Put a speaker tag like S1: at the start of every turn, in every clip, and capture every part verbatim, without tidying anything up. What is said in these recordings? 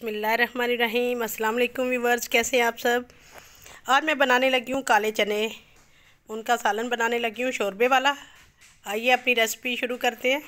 S1: बिस्मिल्लाहिर्रहमानिर्रहीम। अस्सलाम वालेकुम व्यूअर्स, कैसे हैं आप सब। आज मैं बनाने लगी हूँ काले चने, उनका सालन बनाने लगी हूँ शोरबे वाला। आइए अपनी रेसिपी शुरू करते हैं।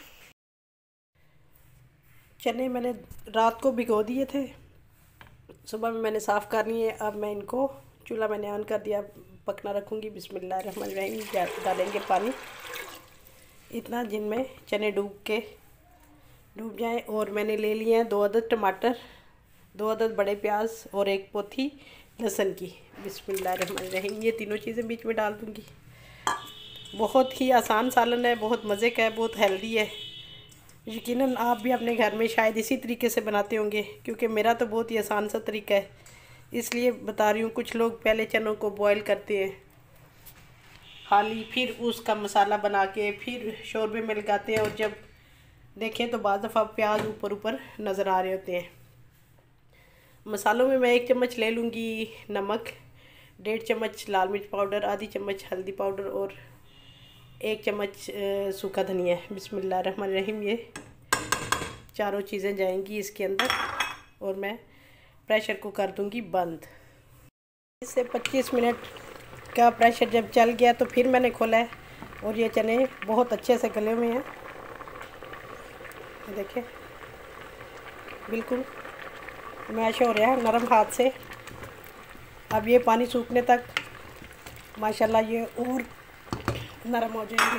S1: चने मैंने रात को भिगो दिए थे, सुबह में मैंने साफ़ कर लिए। अब मैं इनको चूल्हा मैंने ऑन कर दिया, पकना रखूँगी। बिस्मिल्लाहिर्रहमानिर्रहीम। डालेंगे पानी इतना जिनमें चने डूब के डूब जाए। और मैंने ले लिए हैं दो अदद टमाटर, दो अदद बड़े प्याज और एक पोथी लहसुन की। बिस्मिल्लाहिर्रहमानिर्रहीम। ये तीनों चीज़ें बीच में डाल दूँगी। बहुत ही आसान सालन है, बहुत मज़े का है, बहुत हेल्दी है। यकीनन आप भी अपने घर में शायद इसी तरीके से बनाते होंगे, क्योंकि मेरा तो बहुत ही आसान सा तरीका है, इसलिए बता रही हूँ। कुछ लोग पहले चनों को बॉयल करते हैं खाली, फिर उसका मसाला बना के फिर शोरबे में लगाते हैं, और जब देखें तो बाज़ दफ़ा प्याज ऊपर ऊपर नज़र आ रहे होते हैं। मसालों में मैं एक चम्मच ले लूँगी नमक, डेढ़ चम्मच लाल मिर्च पाउडर, आधी चम्मच हल्दी पाउडर और एक चम्मच सूखा धनिया। बिस्मिल्लाहिर्रहमानिर्रहीम। ये चारों चीज़ें जाएंगी इसके अंदर, और मैं प्रेशर को कर दूँगी बंद। इससे पच्चीस मिनट का प्रेशर जब चल गया तो फिर मैंने खोला है, और ये चने बहुत अच्छे से गले हुए हैं। देखिए बिल्कुल मैश हो रहा है नरम हाथ से। अब ये पानी सूखने तक माशाल्लाह ये और नरम हो जाएंगे।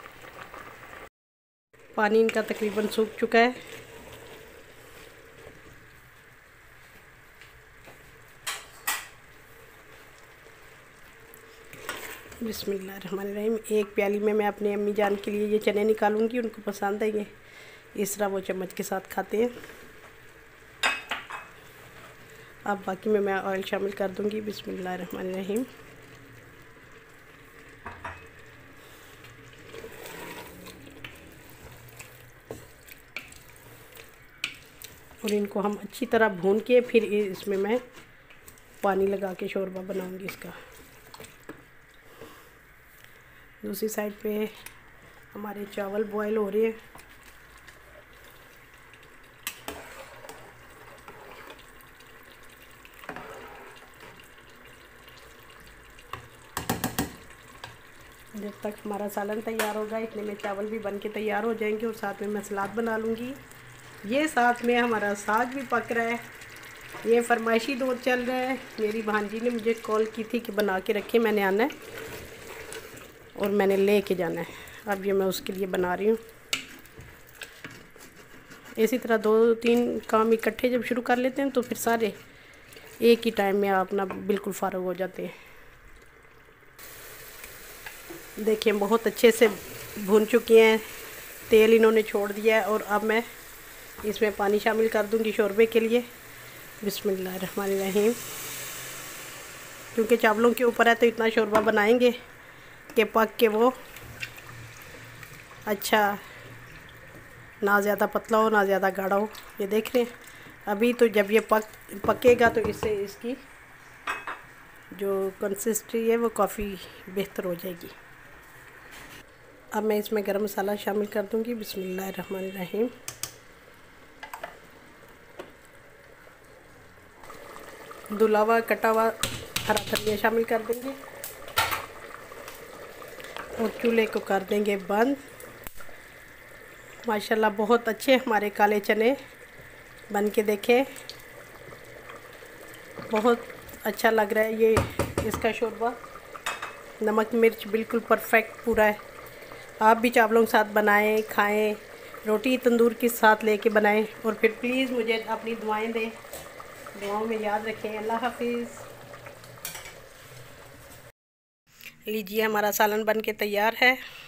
S1: पानी इनका तकरीबन सूख चुका है। बिस्मिल्लाहिर्रहमानिर्रहीम। एक प्याली में मैं अपनी अम्मी जान के लिए ये चने निकालूंगी, उनको पसंद है ये, इस तरह वो चम्मच के साथ खाते हैं। अब बाकी में मैं ऑयल शामिल कर दूंगी। बिस्मिल्लाहिर्रहमानिर्रहीम। और इनको हम अच्छी तरह भून के फिर इसमें मैं पानी लगा के शोरबा बनाऊंगी इसका। दूसरी साइड पे हमारे चावल बॉयल हो रहे हैं। जब तक हमारा सालन तैयार होगा इतने में चावल भी बन के तैयार हो जाएंगे, और साथ में मैं सलाद बना लूँगी। ये साथ में हमारा साग भी पक रहा है। ये फरमाइशी दौर चल रहा है। मेरी भांजी ने मुझे कॉल की थी कि बना के रखे, मैंने आना है और मैंने ले के जाना है। अब ये मैं उसके लिए बना रही हूँ। इसी तरह दो तीन काम इकट्ठे जब शुरू कर लेते हैं तो फिर सारे एक ही टाइम में अपना बिल्कुल फ़ारग हो जाते हैं। देखिए बहुत अच्छे से भून चुकी हैं, तेल इन्होंने छोड़ दिया है। और अब मैं इसमें पानी शामिल कर दूंगी शोरबे के लिए। बिस्मिल्लाहिर्रहमानिर्रहीम। क्योंकि चावलों के ऊपर है तो इतना शोरबा बनाएंगे कि पक के वो अच्छा, ना ज़्यादा पतला हो ना ज़्यादा गाढ़ा हो। ये देख रहे हैं अभी तो जब ये पक पकेगा तो इससे इसकी जो कंसिस्टेंसी है वो काफ़ी बेहतर हो जाएगी। अब मैं इसमें गरम मसाला शामिल कर दूंगी। बिस्मिल्लाहिर्रहमानिर्रहीम। धुला हुआ कटा हुआ हरा धनिया शामिल कर देंगे, और चूल्हे को कर देंगे बंद। माशाल्लाह बहुत अच्छे हमारे काले चने बन के देखें, बहुत अच्छा लग रहा है। ये इसका शोरबा नमक मिर्च बिल्कुल परफेक्ट पूरा है। आप भी चावलों के साथ बनाएं, खाएं, रोटी तंदूर के साथ लेके बनाएं, और फिर प्लीज़ मुझे अपनी दुआएं दें, दुआओं में याद रखें। अल्लाह हाफिज़। लीजिए हमारा सालन बन के तैयार है।